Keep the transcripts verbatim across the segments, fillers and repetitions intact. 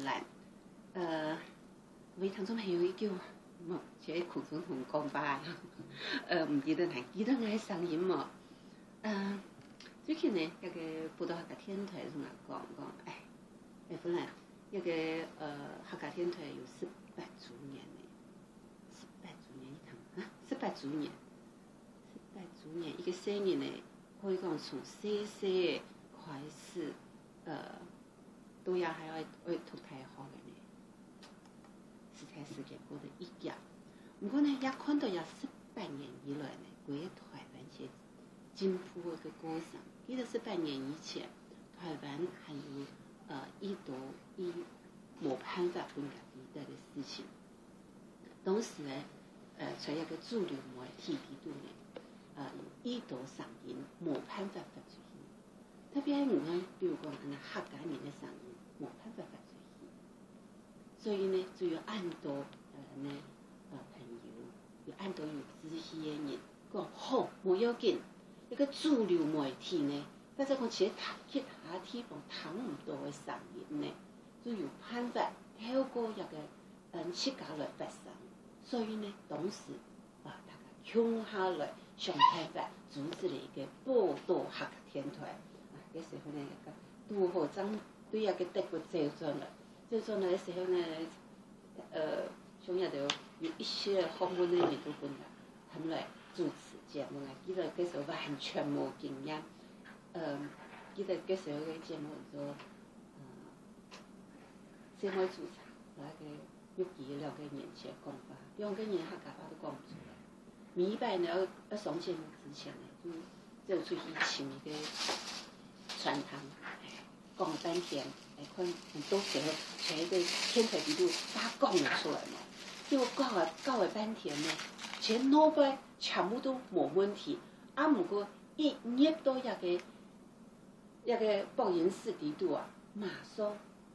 兰，呃，为听众朋友已叫，冇，即副总统讲吧，呃，唔记得係記得我聲音冇，呃，最近呢，一個報道客家天台同我講講，哎，哎，芬蘭一個呃客家天台有十八周年呢，十八周年一趟啊，十八周年，十八周年一個生日呢，可以講從細細開始，呃。都也係愛愛讀太好嘅呢，實在時間過得一樣。不過呢，也看到有十八年以來呢，佢嘅台灣嘅進步嘅過程。記得十八年以前，台灣還有呃一度以冇辦法分隔地帶嘅事情。當時呢，呃在一個主流媒體地度呢，呃一度上映冇辦法發出去。特別係唔講，比如講係客家人嘅上映。冇辦法發出去，所以呢，就要按到呃呢呃朋友，要按到有志氣嘅人講好冇要緊，一個主流媒體呢，或者講其他其他地方睇唔到嘅聲音呢，就有辦法透過一個嗯設架來發聲，所以呢，當時啊大家共下來想辦法組織了一個報道客家天台，啊，嗰時候呢一個杜浩章。對一個德國造裝了，造裝了的時候呢，呃，上日就有一些訪問的人都問了，他們來主持節目啊，記得嗰時候完全冇經驗，呃，記得嗰時候嘅節目就，呃，先開主持，那個有幾兩個年前講法，兩個人客家話都講唔出來，每一擺呢要上節目之前呢，就走出去請一個傳堂。講半天，來看很多時候在個天台地度打講咗出來嘛，結果講了講了半天呢，全腦袋全部都冇問題，啊唔過一入到一個一個播音室地度啊，馬上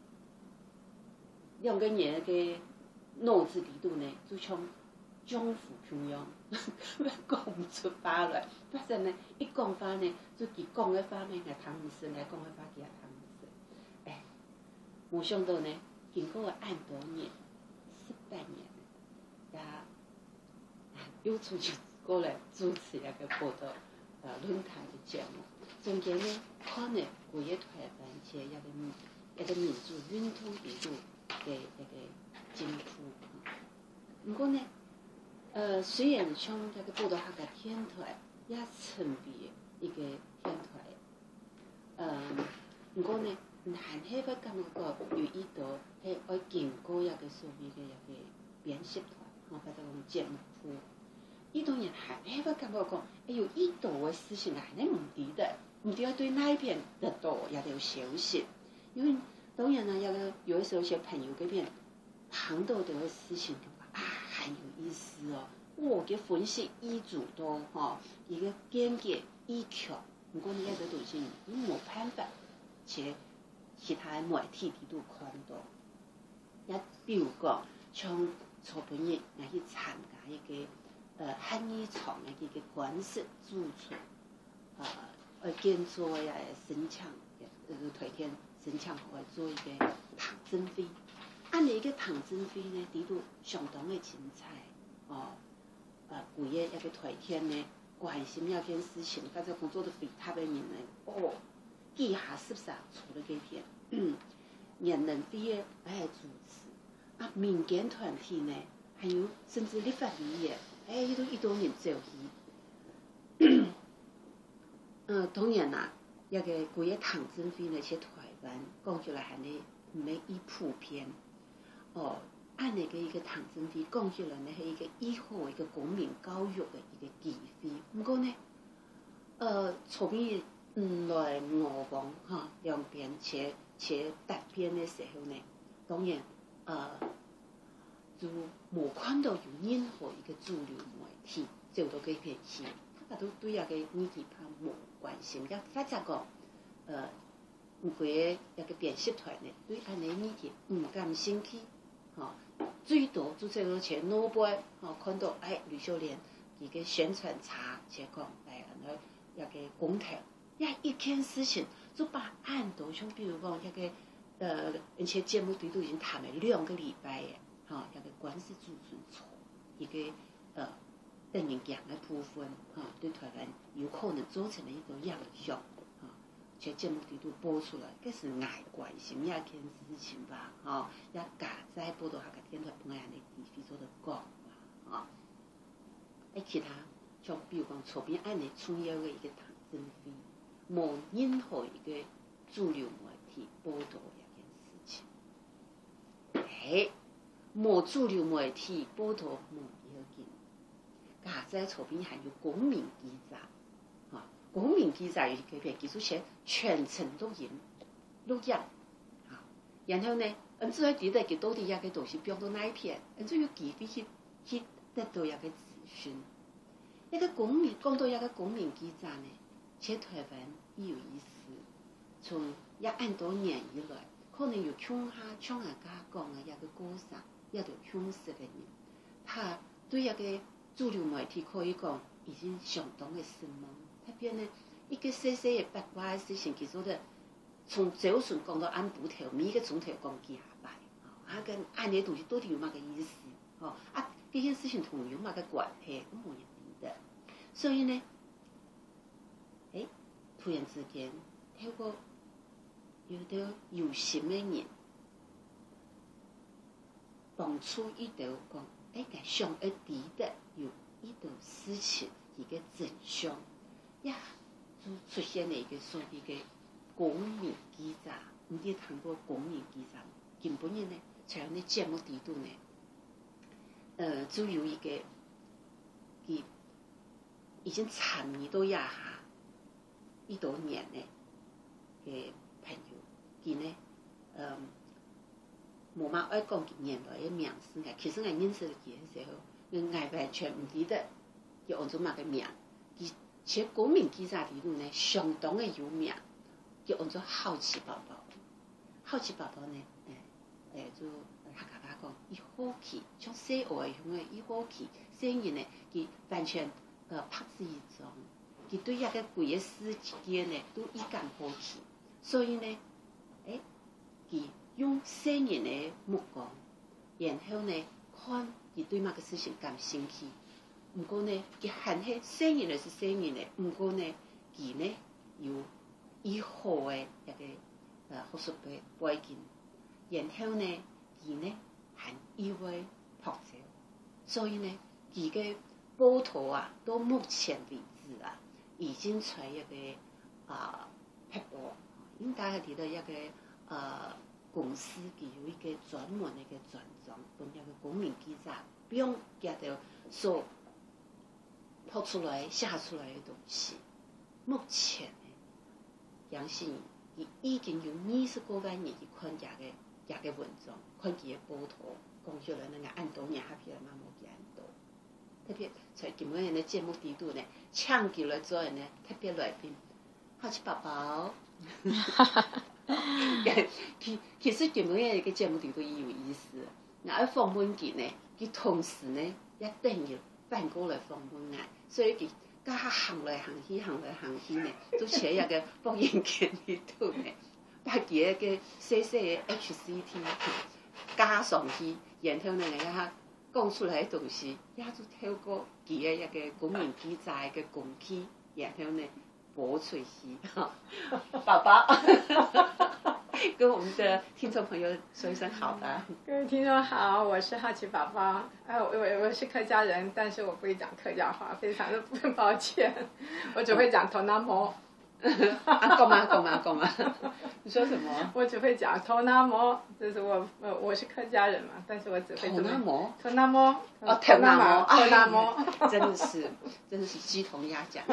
兩個人嘅腦子地度呢，就像江湖咁樣，講唔出話來，反正呢一講話呢，就佢講嘅話呢，係聽唔識，嚟講嘅話佢係聽唔識。冇想到呢，經過按多年，十八年，也又出去過來主持一個報道呃論壇的節目。中間呢，可能我也台灣嘅一個一個民主運動地度嘅一個進步。不過呢，呃雖然像一個報道客家天台也成為一個天台，呃不過呢。但係我感覺有依度係愛經過一個所謂嘅一個編輯團，或者講節目組，依種人係我感覺講，哎呦依度嘅事情係唔抵得，唔抵要對那一邊得到也得有消息，因為當然啦，有個有的時候些朋友嗰邊談到的事情，啊很有意思哦，我嘅分析依主多嚇，一個見解依強，不過呢一個東西你冇辦法，且其他媒體佢都看到，也比如講，像初本日我去參加一個呃漢語廠嘅一個官式駐村，啊，呃建造呀申請，呃推天申請我做一個唐珍妃，按呢一個唐珍妃呢，佢都相當嘅精彩，哦，呃古嘢一個推天呢，關心一件事情，或者工作得非常嘅人呢，哦。記下十三出了幾篇，嗯，人人飛嘅係主持，啊民間團體呢，還有甚至立法議員，哎，一度一度人走去，嗯，當然啦，一個嗰個唐珍妃呢，喺台灣講出來係呢唔係以普遍，哦，按那個一個唐珍妃講出來呢係一個以後一個公民教育嘅一個機會，不過呢，呃，從邊嗯，來我講嚇兩邊且且答辯嘅時候呢，當然呃就冇看到有任何一個主流媒體走到嗰邊去，大家都對一個議題派冇關心，一或者講呃唔會一個編輯團呢對安尼議題唔感興趣，嚇最多就這個前腦杯嚇看到哎呂秀蓮佢嘅宣傳差，且講哎安尼一個公聽。一一件事情就把按到像比如講一個呃，而且节目队都已经谈了两个礼拜诶，哈、哦，那个官司主存错，一个呃等人讲的部分，哈、哦，对台湾有可能造成了一个影响，哈、哦，且节目队都播出来，这是爱关心一件事情吧，哈、哦，也加在报道下个电台本来的地方做的讲嘛，啊、哦，诶，其他像比如讲左边案的重要的一个唐振飞，无任何一个主流媒体报道一件事情，诶，无主流媒体报道无要紧，加在左边还有公民记者，啊，公民记者有个别技术些全程录音录音，啊，然后呢，嗯，只要记得佢到底一个东西标到哪一篇，嗯，只要记得去去得到一个资讯。一个公民讲到一个公民记者呢，在台湾也有意思。从一按多年以来，可能有乡下乡下家讲的一个歌手，一条乡识的人，他对一个主流媒体可以讲已经相当的失望。特别呢，一个细细的八卦的事情，其实的从早晨讲到暗晡头，每个钟头讲几下摆，啊，跟按的东西到底有乜个意思？哦，啊，这件事情同有乜个关系？都冇人理的。所以呢，哎，突然之间，透过有的有心的人，蹦出一条讲，哎，个上一点的有一条事情一个真相，呀，就出现了一个所谓的公民记者，唔知谈过公民记者，根本呢，在那节目底度呢，呃，就有一个，佢已经参与到一下一多年呢嘅朋友，佢呢，嗯，冇乜愛講佢年代嘅名字嘅，其實我認識佢嘅時候，我完全唔記得佢按做乜嘅名。佢且公民記者裡度呢，相當嘅有名，佢按做好奇寶寶。好奇寶寶呢，誒誒就客家話講，伊好奇，像細學嘅咁嘅，伊好奇，聲音呢，佢完全呃拍之以中。佢對一個貴嘅世界呢，都一感好奇，所以呢，誒，佢用聲音嘅目光，然後呢，看佢對乜個事情感興趣。唔過呢，佢還係聲音嚟是聲音嚟，唔過呢，佢呢有以好嘅一個呃學術嘅背景，然後呢，佢呢還意外學者，所以呢，佢嘅報道啊，到目前為止啊。已經在一個啊拍播，應該係睇到一個呃公司，佢有一個專門嘅一個專章，同一個公民記者，不用夾到所拍出來、寫出來嘅東西。目前呢，相信佢已經有二十個萬人去看一個一個文章，看佢嘅報道，講出來那個按多年下邊嘛冇幾按多。特別在今日人的節目底度呢，搶救了做人呢特別來賓，好奇寶寶。其其實今日人嘅節目底度也有意思，我喺訪問佢呢，佢同時呢一定要反過來訪問我，所以佢家下行來行去，行來行去呢，都似一個播音機裏頭呢，把佢一個細細嘅 H C T 加上去，然後呢，人家講出來嘅東西，也就透過佢嘅一個公民記者嘅工具，然後呢播出去。寶寶，跟我們的聽眾朋友說一聲好吧。 各位聽眾好，我是好奇寶寶。哎，我我是客家人，但是我不會講客家話，非常的抱歉，我只會講頭那摩。 啊，講嘛講嘛講嘛，你說什麼？ 我只會講頭那摩，就是我我我是客家人嘛，但是我只會頭那摩。 頭那摩。 哦，頭那摩， 頭那摩， 真的是，真的是雞同鴨講。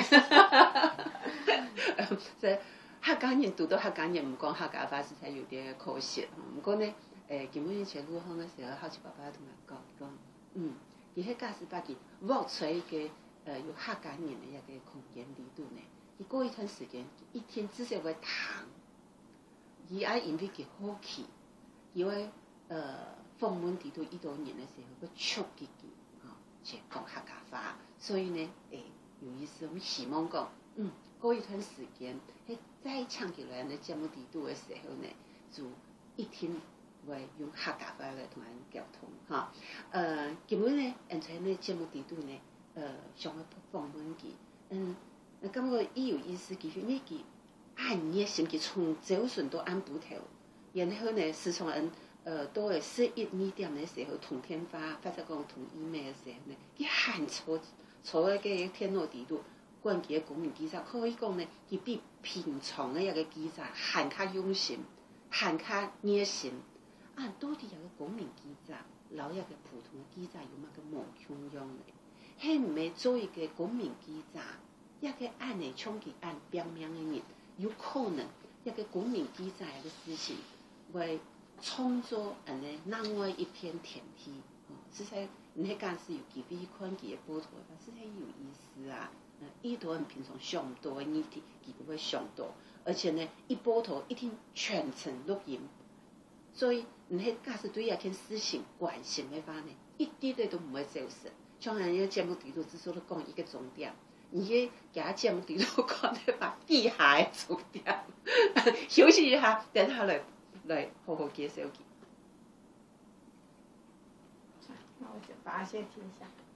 即客家人讀到客家人唔講客家話，實在有點可惜。不過呢，誒，基本上在武漢嘅時候，好奇爸爸同我講講，嗯，佢喺假使把佢挖出一個誒有客家人嘅一個空間裏度呢。佢過一段時間，一天至少會談，而也因為佢好奇，因為誒訪問地度一多年嘅時候，佢觸及佢，啊，就講客家話，所以呢，誒有意思，我們希望講，嗯，過一段時間，喺再搶起來嘅節目地度嘅時候呢，就一定会用客家话来同人沟通哈。呃，今日呢，现在呢节目里头呢，呃，想要访问佢，嗯，感觉伊有意思，其实呢佢按热心，佢从早晨到按补头，然后呢，自从人呃到了十一二点的时候，同天发或者讲同 email 的时候呢，佢喊坐坐喺個天路底度。關鍵嘅公民記者可以講呢，佢比平常嘅一個記者還較用心，還較熱心。啊，到底一個公民記者，老一個普通嘅記者有乜個無窮樣呢？係唔係做一個公民記者，一個按嚟衝擊按表面嘅人，有可能一個公民記者嘅事情會創造人哋另外一片天地。哦，實在你喺間是有幾筆看佢嘅報道，實在有意思啊！伊都人平常上唔到嘅議題，佢都會上到，而且呢，一報道一定全程錄音，所以你喺假使對一件事情關心嘅話呢，一啲咧都唔會走神。像人家節目底度只所都講一個重點，而喺假節目底度講咧把地下嘅重點，休息一下，等下來來好好介紹佢。 那我就把它先停一下。